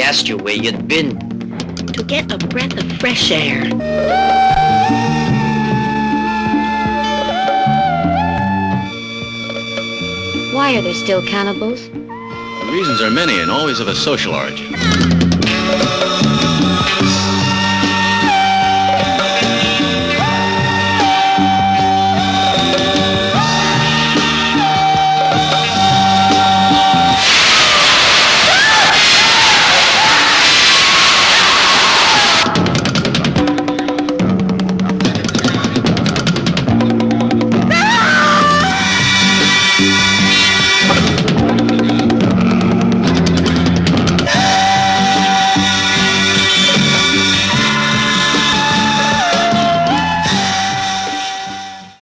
asked you where you'd been. To get a breath of fresh air. Why are there still cannibals? The reasons are many and always of a social origin.